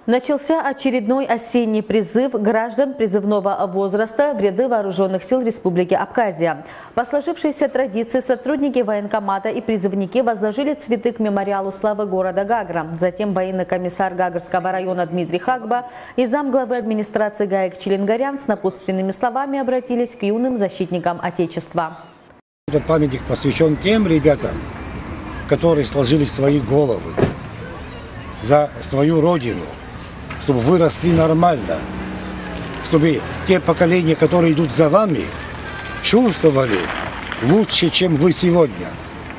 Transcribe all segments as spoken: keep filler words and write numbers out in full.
Начался очередной осенний призыв граждан призывного возраста в ряды вооруженных сил Республики Абхазия. По сложившейся традиции сотрудники военкомата и призывники возложили цветы к мемориалу славы города Гагра. Затем военный комиссар Гагарского района Дмитрий Хагба и замглавы администрации ГАИК Челенгарян с напутственными словами обратились к юным защитникам Отечества. Этот памятник посвящен тем ребятам, которые сложили свои головы за свою родину, чтобы выросли нормально, чтобы те поколения, которые идут за вами, чувствовали лучше, чем вы сегодня.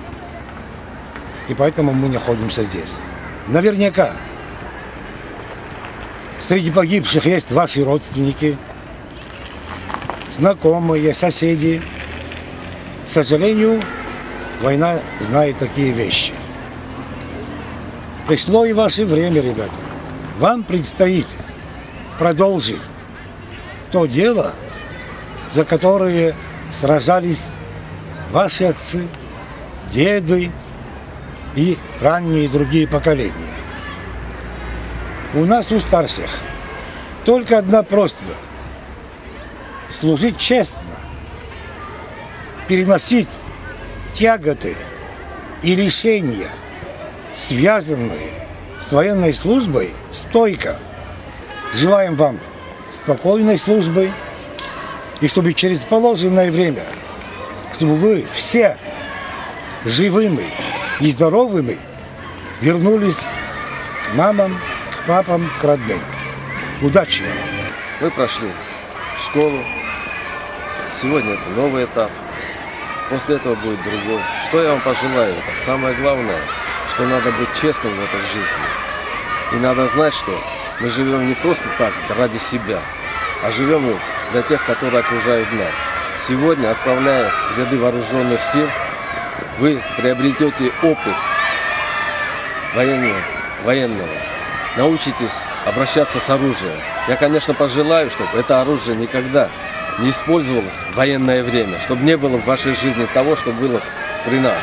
И поэтому мы находимся здесь. Наверняка среди погибших есть ваши родственники, знакомые, соседи. К сожалению, война знает такие вещи. Пришло и ваше время, ребята. Вам предстоит продолжить то дело, за которое сражались ваши отцы, деды и ранние другие поколения. У нас, у старших, только одна просьба – служить честно, переносить тяготы и лишения, связанные с военной службой, стойко. Желаем вам спокойной службы, и чтобы через положенное время, чтобы вы все живыми и здоровыми вернулись к мамам, к папам, к родным. Удачи вам! Мы прошли школу. Сегодня это новый этап. После этого будет другой. Что я вам пожелаю? Это самое главное, что надо быть честным в этой жизни. И надо знать, что мы живем не просто так, ради себя, а живем для тех, которые окружают нас. Сегодня, отправляясь в ряды вооруженных сил, вы приобретете опыт военного, военного. Научитесь обращаться с оружием. Я, конечно, пожелаю, чтобы это оружие никогда не использовалось в военное время, чтобы не было в вашей жизни того, что было при нас.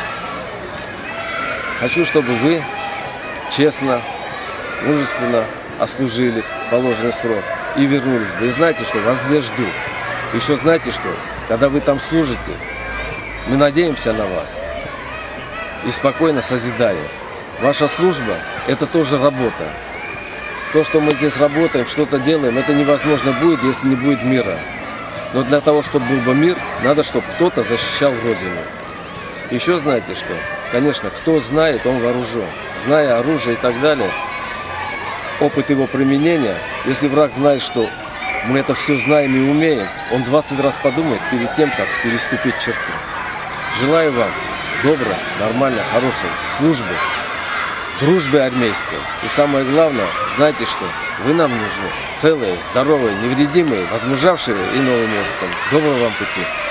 Хочу, чтобы вы честно, мужественно отслужили положенный срок и вернулись бы. И знаете, что вас здесь ждут. Еще знаете, что когда вы там служите, мы надеемся на вас и спокойно созидаем. Ваша служба – это тоже работа. То, что мы здесь работаем, что-то делаем, это невозможно будет, если не будет мира. Но для того, чтобы был бы мир, надо, чтобы кто-то защищал Родину. Еще знаете что? Конечно, кто знает, он вооружен. Зная оружие и так далее, опыт его применения, если враг знает, что мы это все знаем и умеем, он двадцать раз подумает перед тем, как переступить черту. Желаю вам доброй, нормальной, хорошей службы, дружбы армейской. И самое главное, знайте, что вы нам нужны целые, здоровые, невредимые, возмужавшие и новым опытом. Доброго вам пути!